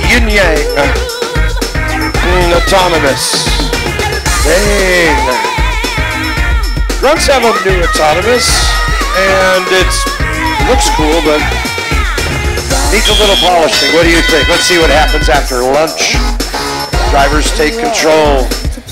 Yin Yang. Autonomous. Dang. Grunts have a new Autonomous, and it looks cool, but needs a little polishing. What do you think? Let's see what happens after lunch. Drivers take control.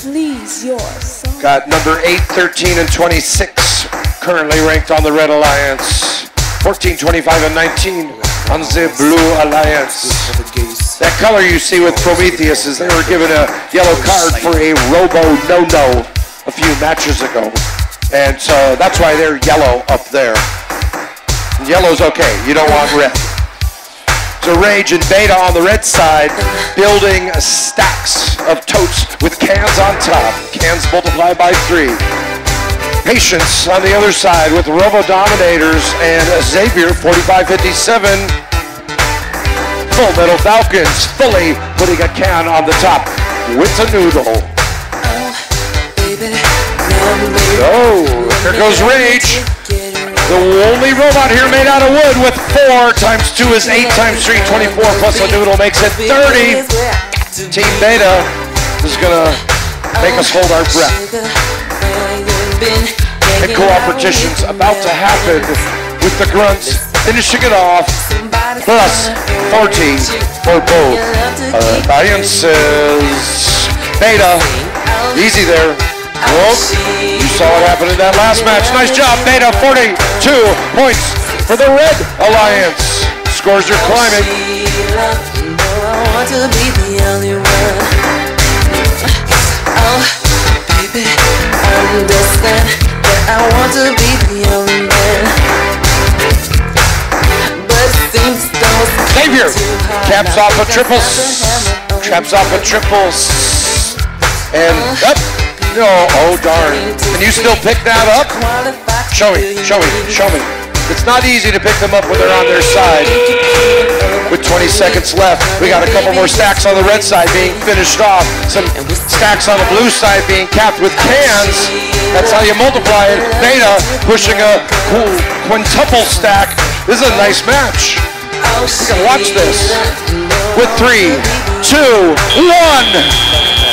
Got number 8, 13, and 26 currently ranked on the Red Alliance. 14, 25, and 19 on the Blue Alliance. That color you see with Prometheus is they were given a yellow card for a robo-no-no a few matches ago. And so that's why they're yellow up there. Yellow's okay, you don't want red. So Rage and Beta on the red side, building stacks of totes with cans on top. Cans multiply by 3. Patience on the other side with Robo Dominators and Xavier 4557. Full Metal Falcons fully putting a can on the top with a noodle. Oh, here goes Rage. The only robot here made out of wood with 4 times 2 is 8 times 3, 24 plus a noodle makes it 30. Team Beta is gonna make us hold our breath. And co-opetition's about to happen with the Grunts finishing it off, plus 40 for both alliances. Beta, easy there. Well, you saw what happened in that last match. Nice job, Beta. 42 points for the Red Alliance. Scores are climbing. I want to be the only man, but seems Xavier caps off a triple, and up. No, oh darn! Can you still pick that up? Show me. It's not easy to pick them up when they're on their side. With 20 seconds left, we got a couple more stacks on the red side being finished off. Some stacks on the blue side being capped with cans. That's how you multiply it. Beta pushing a cool quintuple stack. This is a nice match. You can watch this. With 3, 2, 1.